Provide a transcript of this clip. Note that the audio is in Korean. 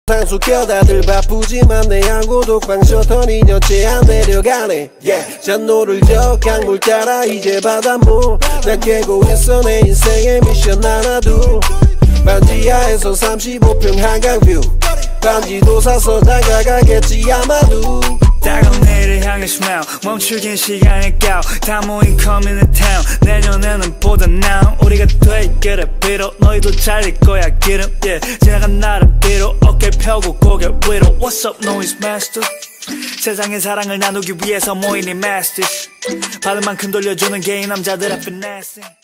당숙혀 다들 바쁘지만 내 항구 독방 셔터 니년째 안 내려가네 yeah. 잔노를 저 강물 따라 이제 바닷물 나 깨고 있어 내 인생의 미션 하나 둘 반지하에서 35평 한강뷰 반지도 사서 다가가겠지 아마도 따가운 내일을 향해 smile 멈추긴 시간일까 다 모인 coming to town 내년에는 보다 now 우리가 돼 그래 비록 너희도 잘릴 거야 기름 yeah. 지나간 나를 비로 어깨 펴고 고개 위로 What's up noise master 세상의 사랑을 나누기 위해서 모인 이 masters 받은 만큼 돌려주는 게 이 남자들의 finesse